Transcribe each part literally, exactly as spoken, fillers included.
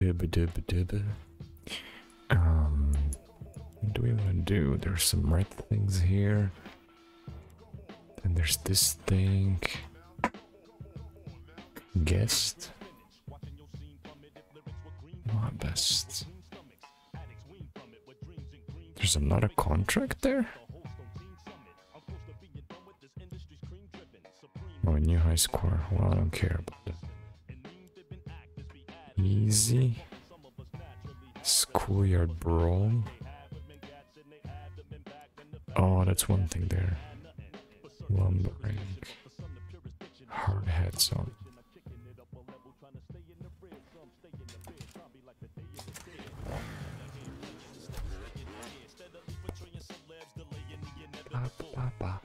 Dibba dibba dibba. Um, what do we want to do? There's some red things here. And there's this thing. Guest. My best. There's another contract there? Oh, a new high score. Well, I don't care about that. Easy. Schoolyard brawl. Oh, that's one thing there. Lumbering. Hard hats on. Ba, ba, ba.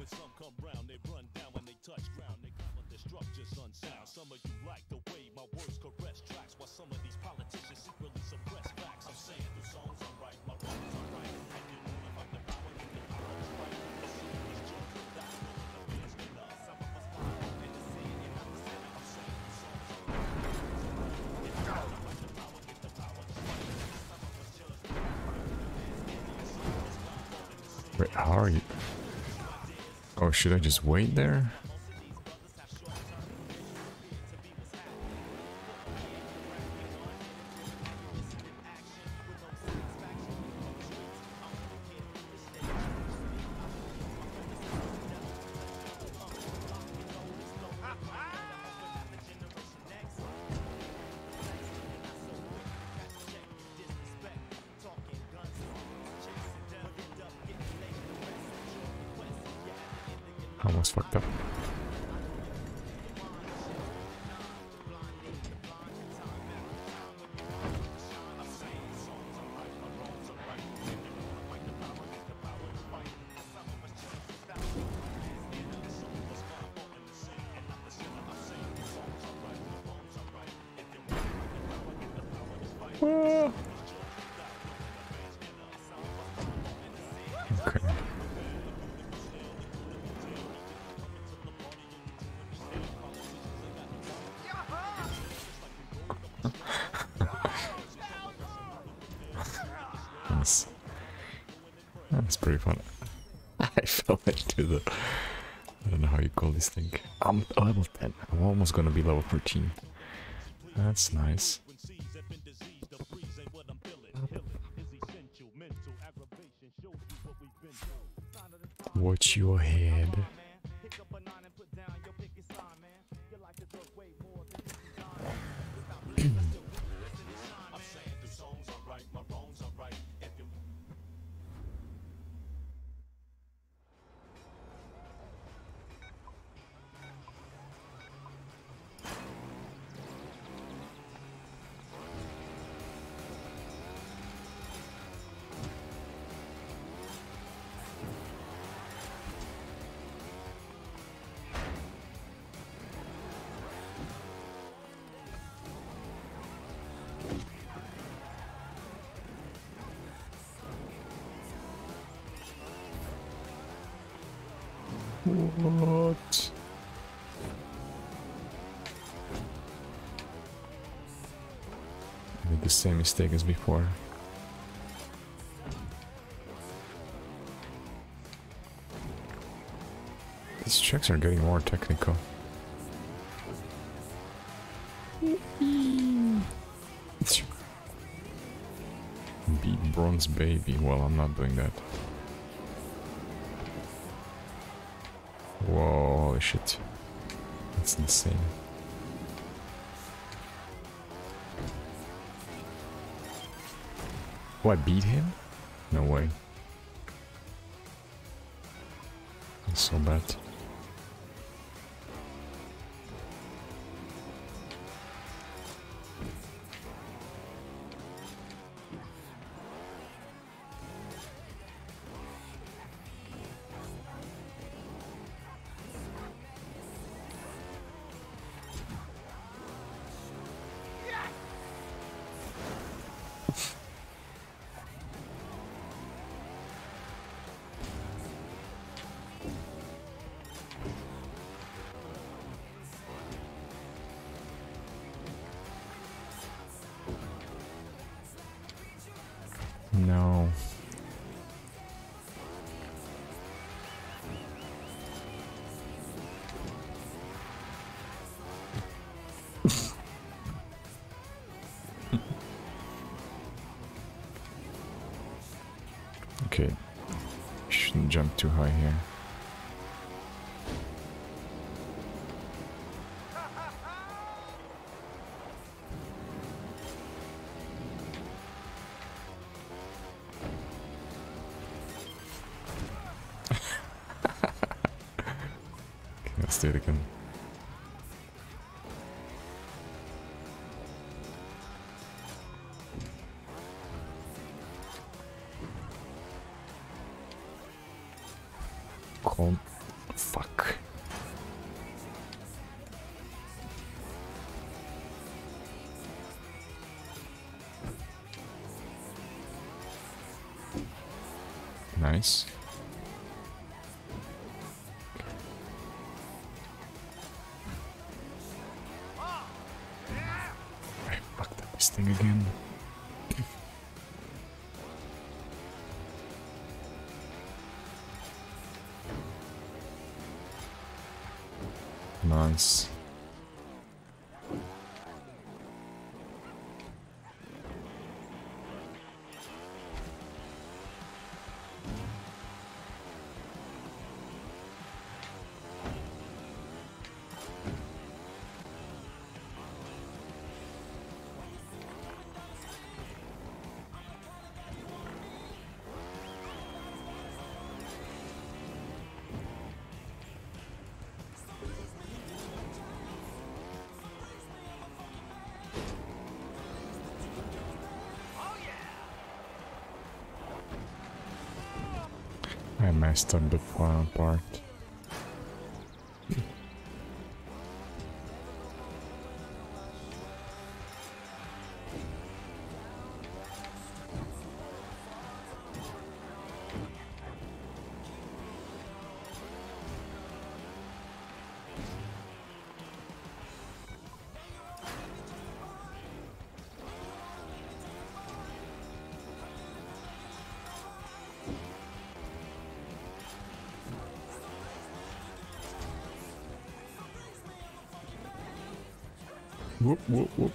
Wait, how are you? Oh, should I just wait there? I almost fucked up. Ah. Okay. That's, that's pretty fun. I fell into the... I don't know how you call this thing. I'm level ten. I'm almost gonna be level thirteen. That's nice. Watch your head. What? I made the same mistake as before. These tracks are getting more technical. Beat bronze baby. Well, I'm not doing that. Whoa, holy shit. That's insane. Oh, I beat him? No way. That's so bad. No. Okay. Shouldn't jump too high here. Let's do it again. Cold. Fuck. Nice. This thing again. Nice. I messed up the final part. Whoop, whoop, whoop.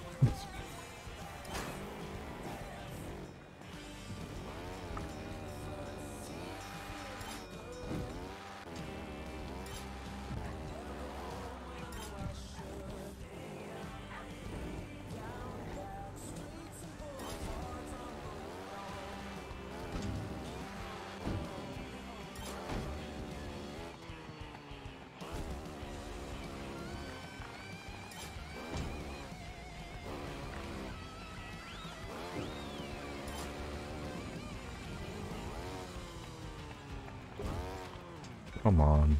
Come on.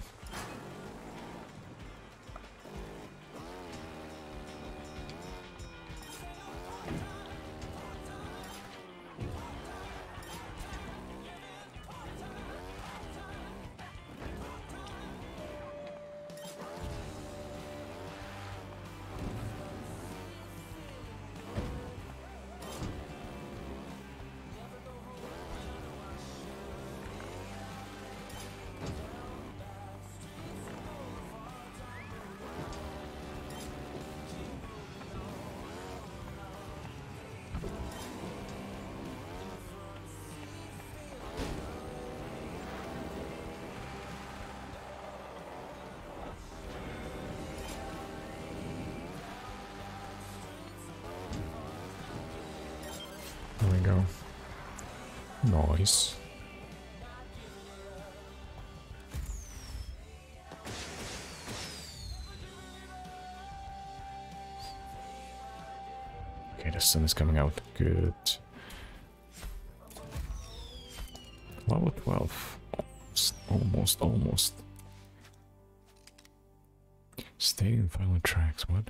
There we go. Nice. Okay, the sun is coming out. Good. Level twelve. Almost, almost, almost. Stadium final tracks, what?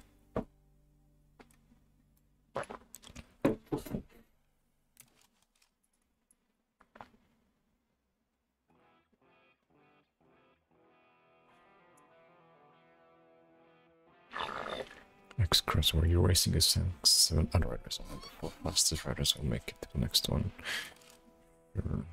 X-Cross, where you're racing against seven other riders, and the four fastest riders will make it to the next one. Mm.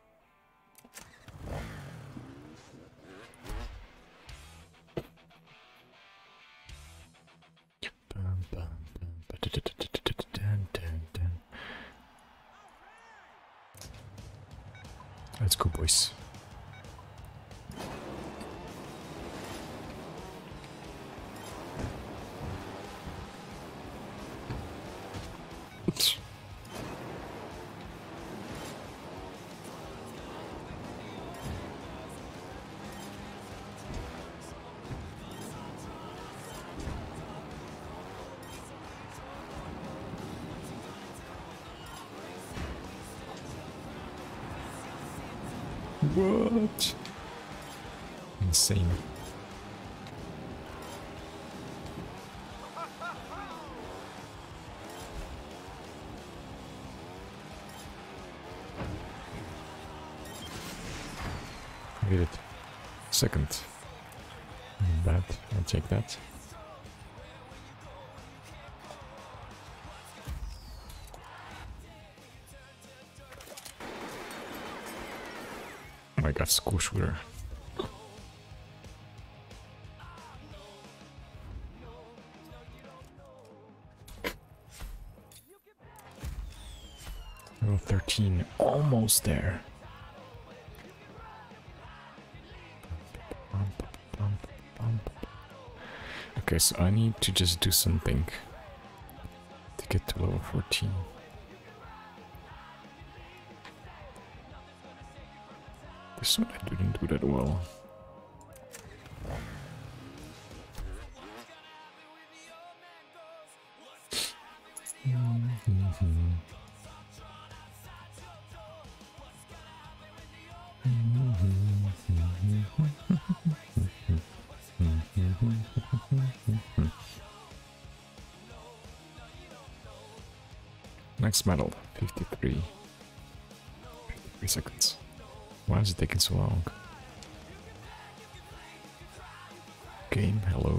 Bum, bum, bum, ba-da-da-da-da-da-da-dun, dun, dun. Let's go, boys. What? Insane. I did it. Second. That. I'll take that. Oh my god, school shooter. Level thirteen, almost there. Okay, so I need to just do something to get to level fourteen. This one I didn't do that well. Next medal, fifty-three. fifty-three seconds. Why is it taking so long? Game, hello.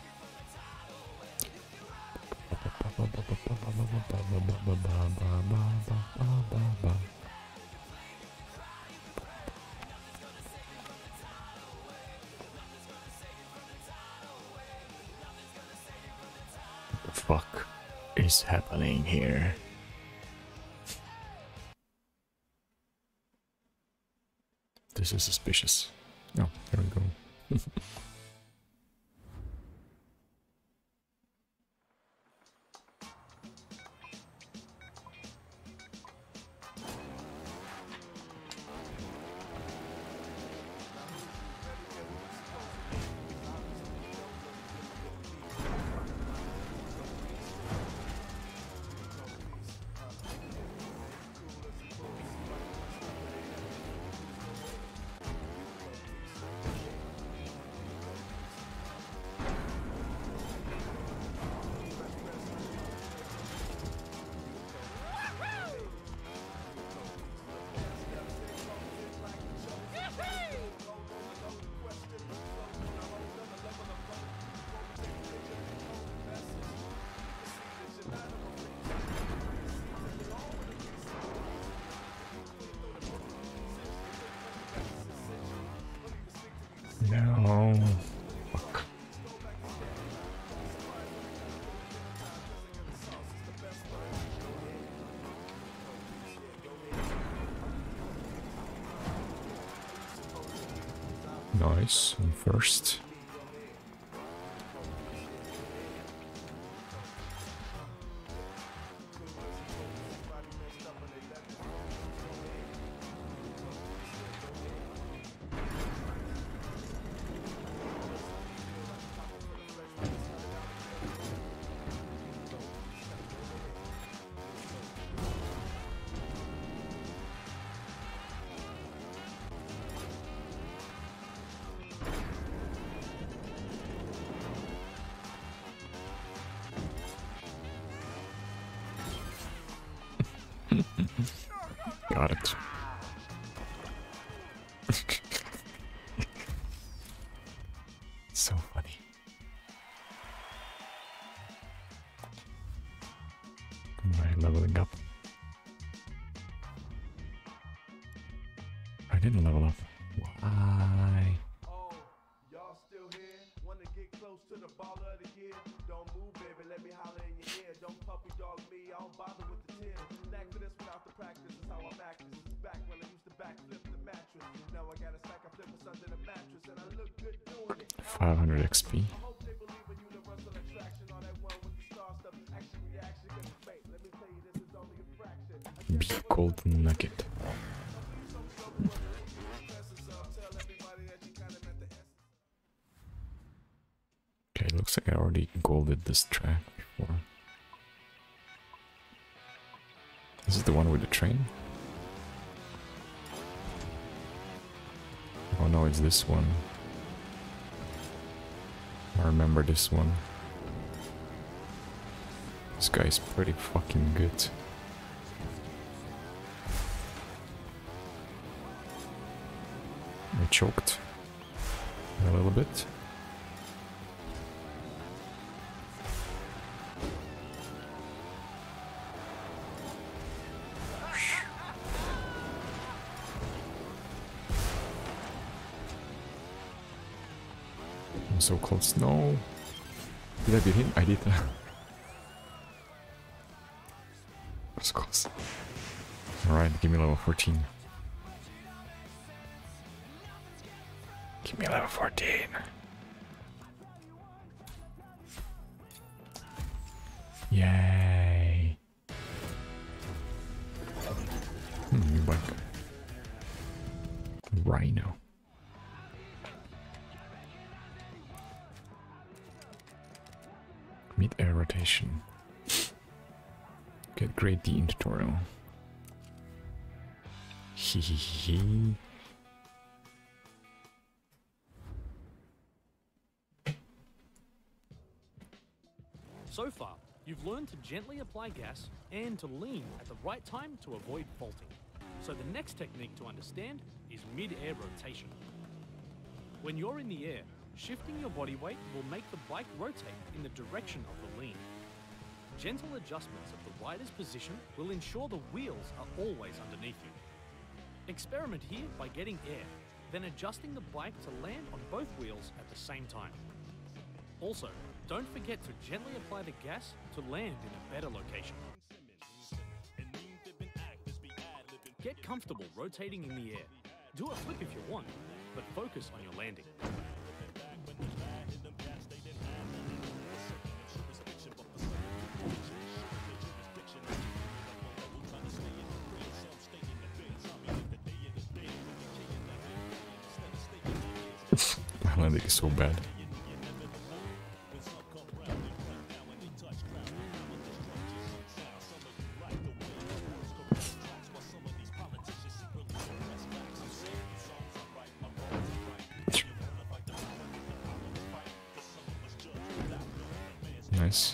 What the fuck is happening here? This is suspicious. Oh, there we go. No. Fuck. Nice. I'm first. Got it. So funny. Am I leveling up? I didn't level up. Why? Oh, y'all still here? Wanna get close to the ball of the year? Don't move, baby, let me holler in your ear. Don't puppy dog me, I don't bother with the tears. Knack for this without the practice is how I'm acting. This is back when I used to backflip the mattress. Now I got a stack of flippers under the mattress, and I look good doing it. five hundred X P. I hope they believe in universal attraction, all that one with the star stuff, action reaction. Wait, let me tell you, this is only a fraction. Be golden nugget. Okay, looks like I already golded this track before. This is the one with the train? Oh no, it's this one. I remember this one. This guy's pretty fucking good. I choked a little bit. I'm so close. No! Did I beat him? I did. That's close. Alright, give me level fourteen. Give me level fourteen. Yay. Hmm, new bike. Rhino. Mid-air rotation. Get grade D in tutorial. Hehehe. So far, you've learned to gently apply gas and to lean at the right time to avoid faulting. So the next technique to understand is mid-air rotation. When you're in the air, shifting your body weight will make the bike rotate in the direction of the lean. Gentle adjustments of the rider's position will ensure the wheels are always underneath you. Experiment here by getting air, then adjusting the bike to land on both wheels at the same time. Also, don't forget to gently apply the gas to land in a better location. Get comfortable rotating in the air. Do a flip if you want, but focus on your landing. My landing is so bad. Nice.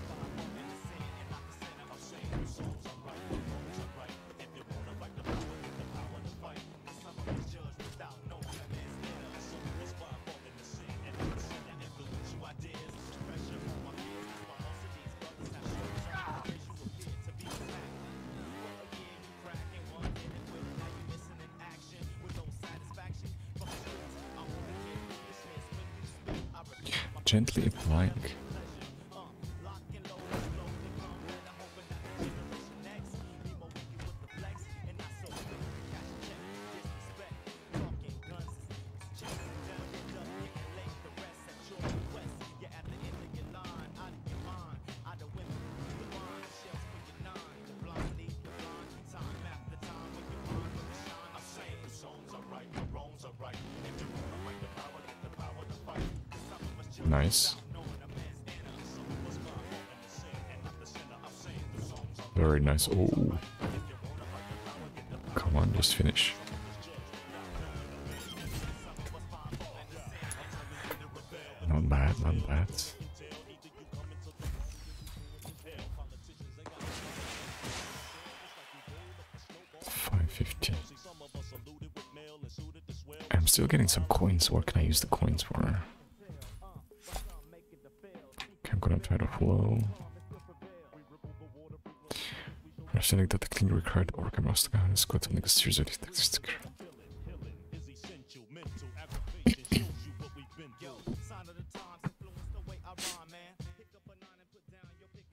Gently applying. Nice. Very nice. Oh. Come on, just finish. Not bad, not bad. five fifty. I'm still getting some coins. What can I use the coins for? I'm gonna try to flow. Understanding that the clean required or I must go and squat and make a series of tactics.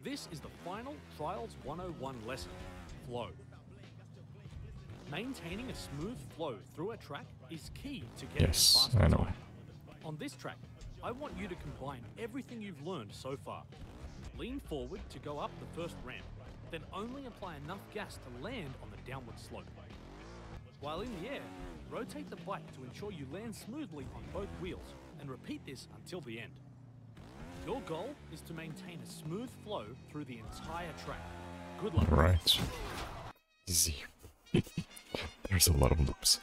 This is the final Trials one oh one lesson, flow. Maintaining a smooth flow through a track is key to getting Yes, a faster I know. time. On this track, I want you to combine everything you've learned so far. Lean forward to go up the first ramp, then only apply enough gas to land on the downward slope. While in the air, rotate the bike to ensure you land smoothly on both wheels, and repeat this until the end. Your goal is to maintain a smooth flow through the entire track. Good luck. Right. Easy. There's a lot of loops.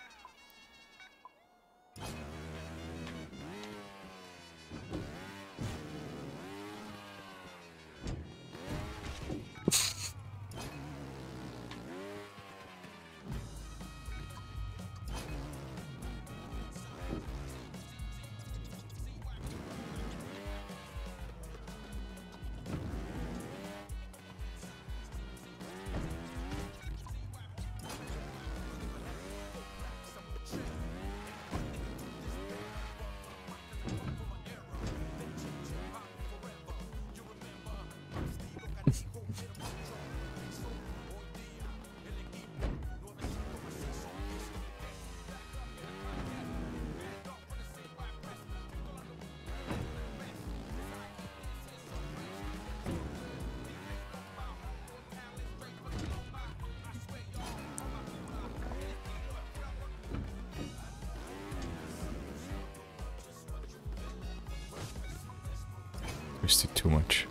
Twisted too much.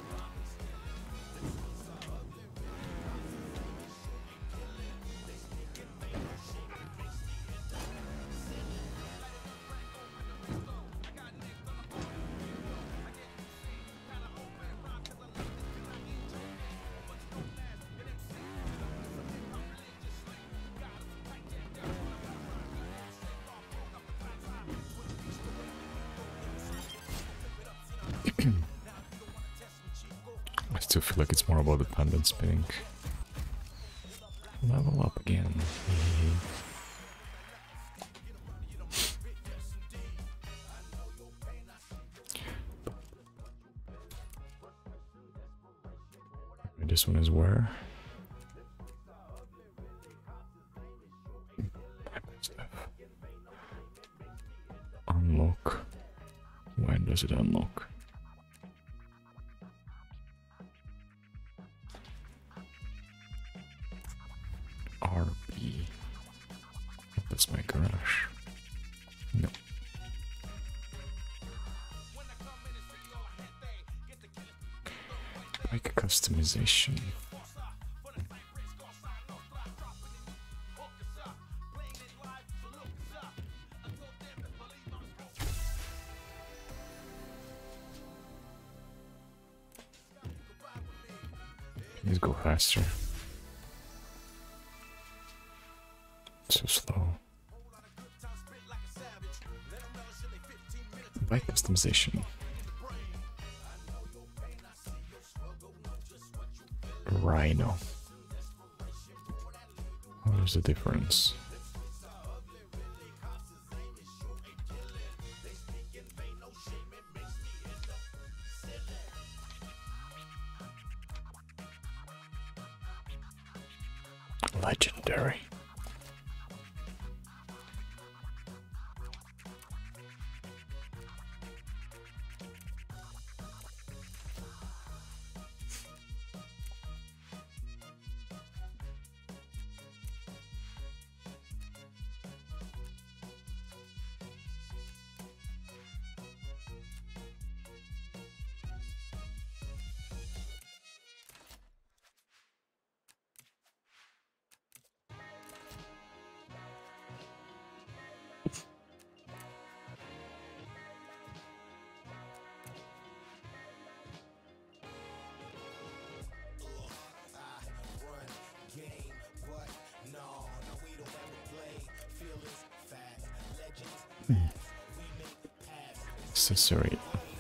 I still feel like it's more about the pendant spinning. Level up again. This one is where? Unlock. When does it unlock? R B. That's my garage. No. Bike customization. Please go faster. So slow. Bike customization. Rhino. What is the difference? Legendary. Accessory.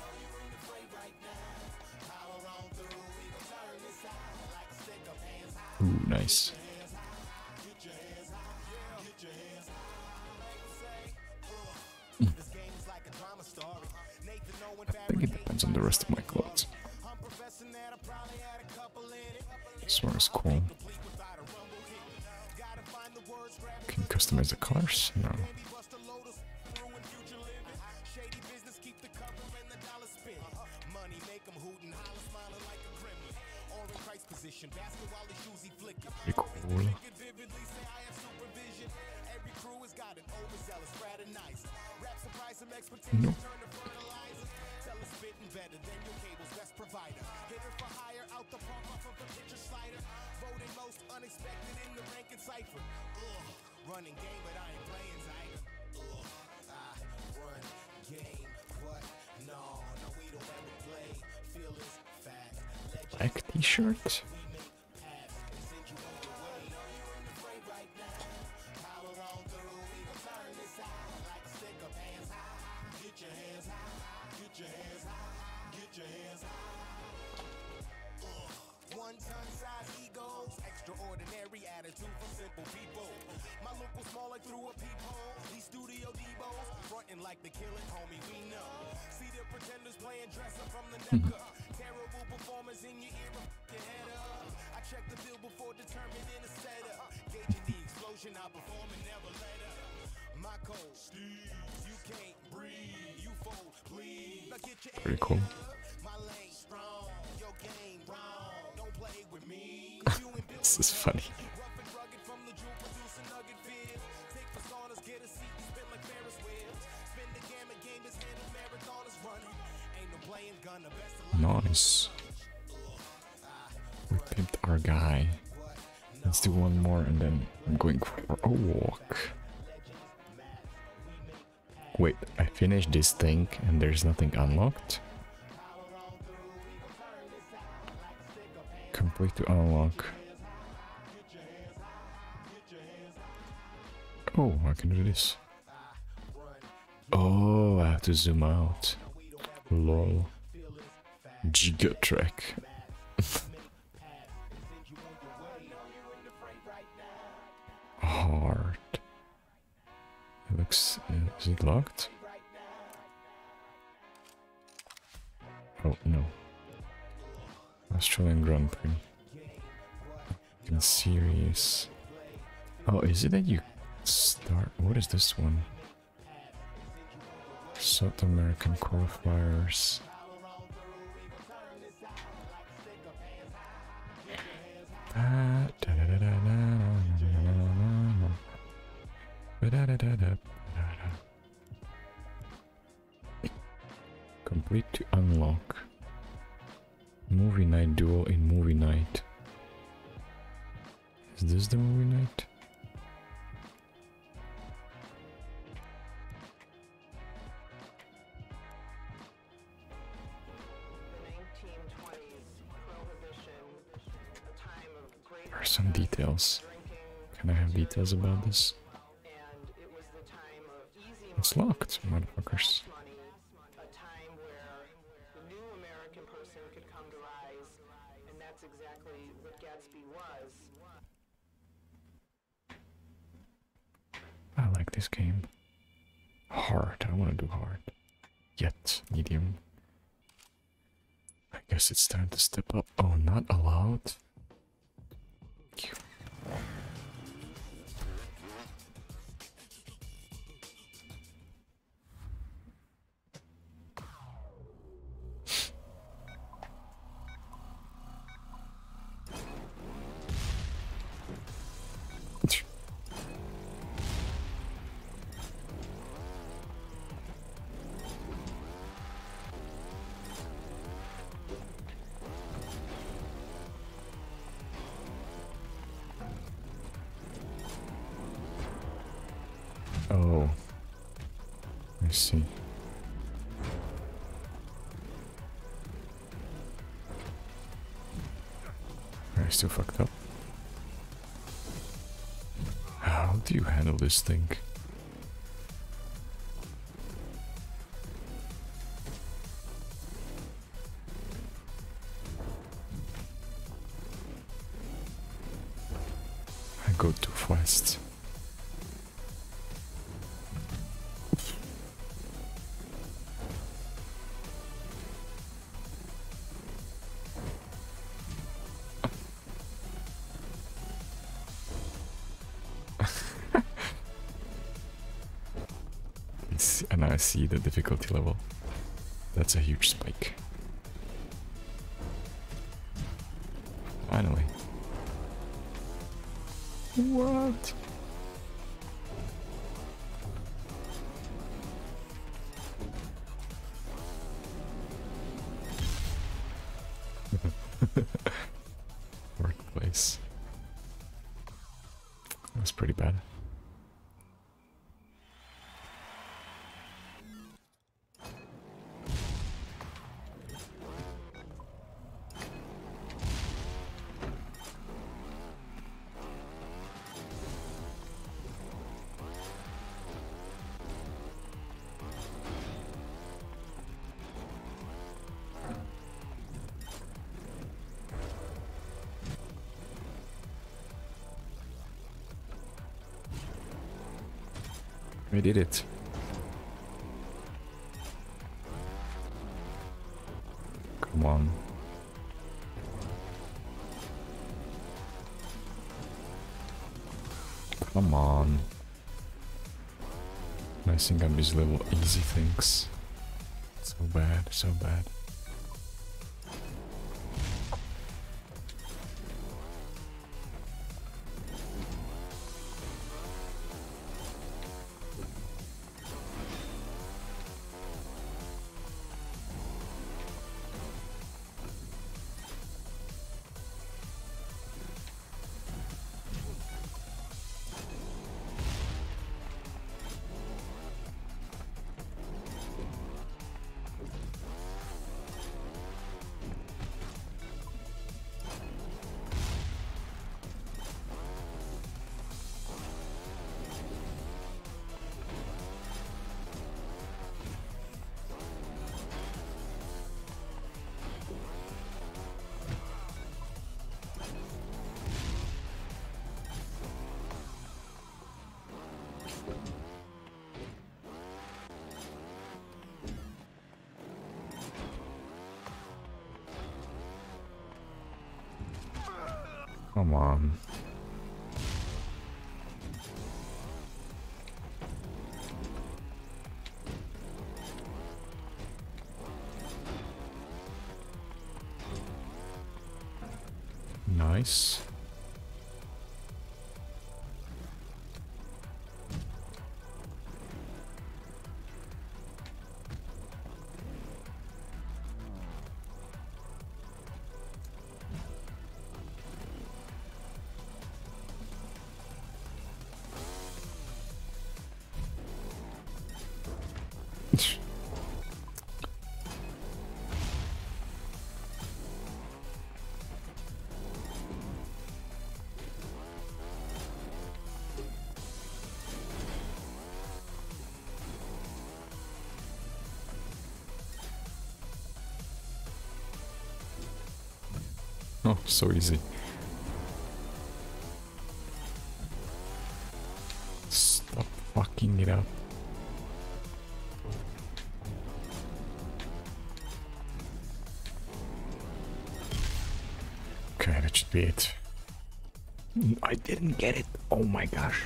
Ooh, nice. Mm. I think it depends on the rest of my clothes. This one is cool. Can you customize the colors? No. Pretty cool. Nope. Running game, but I ain't playing tiger. Ugh, I run game, but no, no, we don't ever play. Feel this fast. Black t-shirt. One-ton size egos, extraordinary attitude for simple people. My look was small like through a peephole. These studio devos frontin' like the killing homie we know. See the pretenders playing dress up from the neck up. Terrible performance in your ear, your head up. I check the bill before determining a setup. Gauging the explosion, I perform and never let up. My code, Steve, you can't breathe. You fold, please. Now get your Pretty cool. My lane strong, your game wrong. Don't play with me. This is funny. Nice. We pimped our guy. Let's do one more and then I'm going for a walk. Wait, I finished this thing and there's nothing unlocked? Complete to unlock. Oh, I can do this. Oh, I have to zoom out. Lol. Giga track. Hard. It looks. Is it locked? Oh no. Australian Grand Prix. In series. Oh, is it that you start? What is this one? South American qualifiers. Complete to unlock. Movie night duel in movie night. Is this the movie night? There are some details. Can I have details about this? It's locked, motherfuckers. I like this game. Hard. I want to do hard. Yet, medium. I guess it's time to step up. Oh, not allowed? Thank you. Oh, I see. I still fucked up. How do you handle this thing? I go too fast. see, and I see the difficulty level. That's a huge spike. Finally. What? Workplace. That was pretty bad. We did it. Come on. Come on. Messing up these little easy things. So bad, so bad. Come on. Nice. Oh, so easy. Stop fucking it up. Okay, that should be it. I didn't get it. Oh my gosh.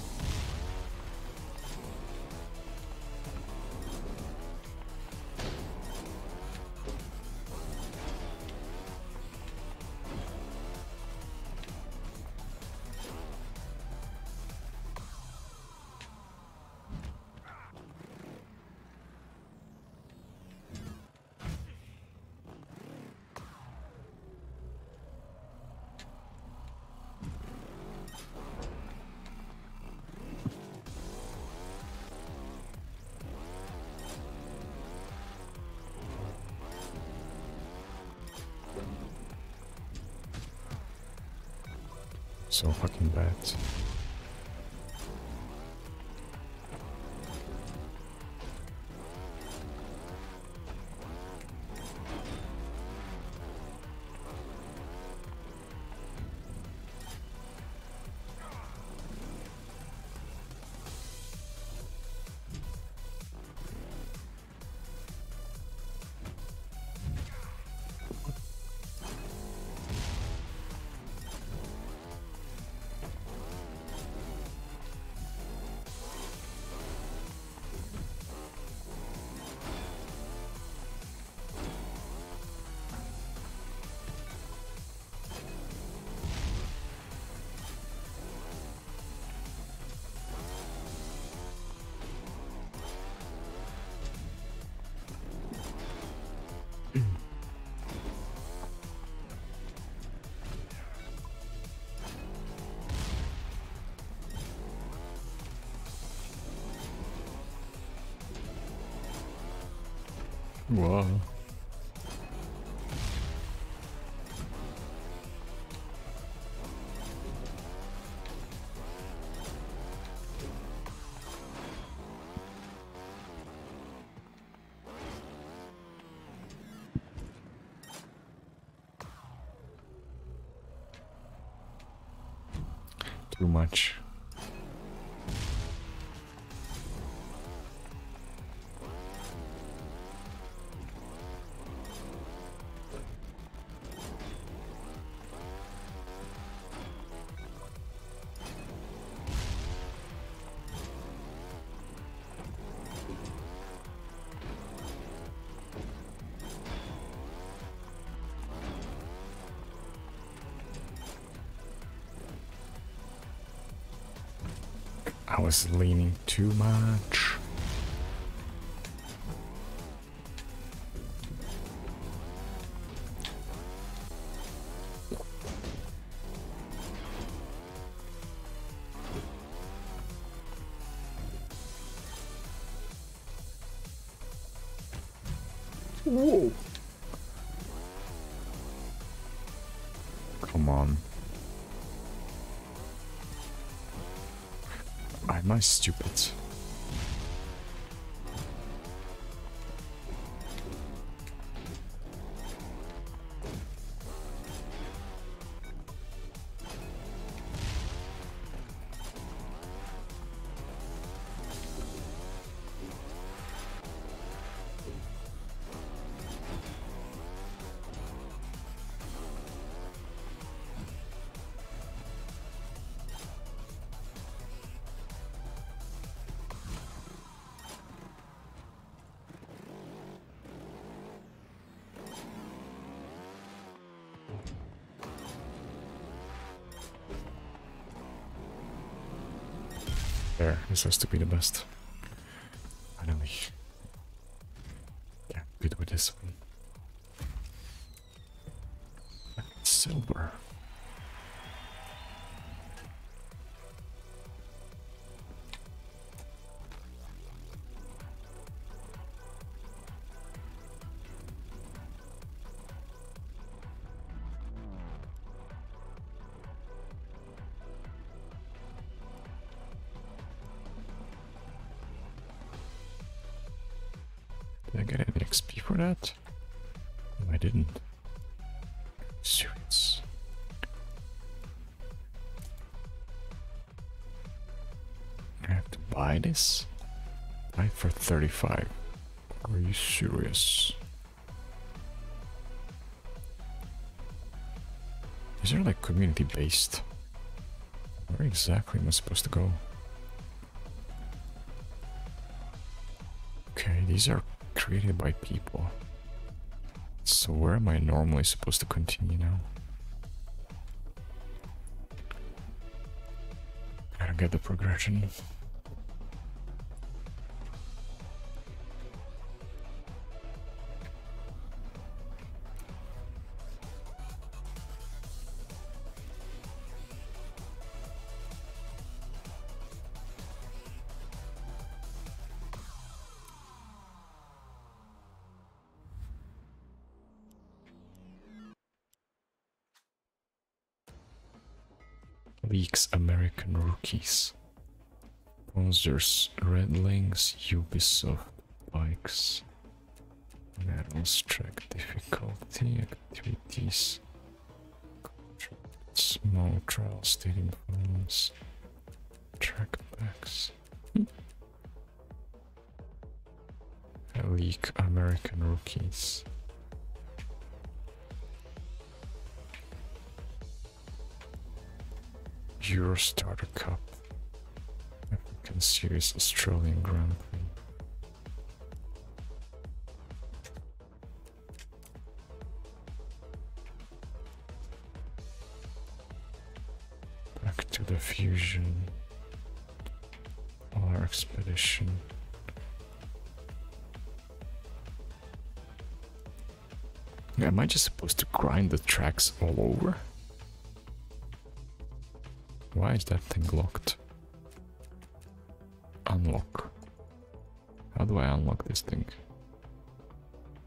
So fucking bad. Whoa. Too much. I was leaning too much. Whoa. Come on. Am I stupid? There, this has to be the best. Finally. Yeah, good with this one. Silver. Did I get any X P for that? No, I didn't. Serious. I have to buy this? Buy it for thirty-five. Are you serious? Is there like community based? Where exactly am I supposed to go? Okay, these are created by people. So where am I normally supposed to continue now? I don't get the progression. Leaks American rookies. Sponsors Redlings, Ubisoft, bikes. Medals, track difficulty, activities. Small trial, stadium phones. Track packs. Leak American rookies. Eurostarter Cup, African Series, Australian Grand Prix. Back to the Fusion, Polar Expedition. Yeah, am I just supposed to grind the tracks all over? Why is that thing locked? Unlock. How do I unlock this thing?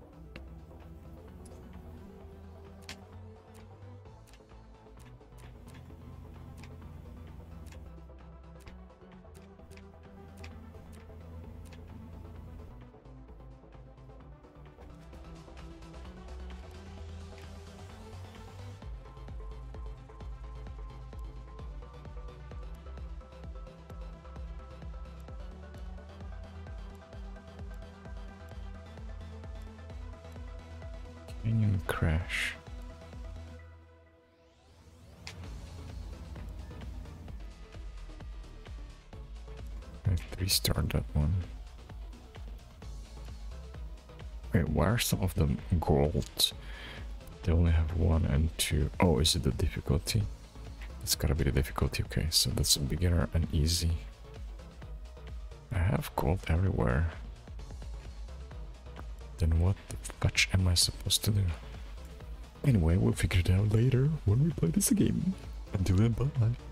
Canyon crash. I three-star that one. Wait, why are some of them gold? They only have one and two. Oh, is it the difficulty? It's gotta be the difficulty. Okay, so that's a beginner and easy. I have gold everywhere. Then what the fudge am I supposed to do? Anyway, we'll figure it out later when we play this game. Until then, bye.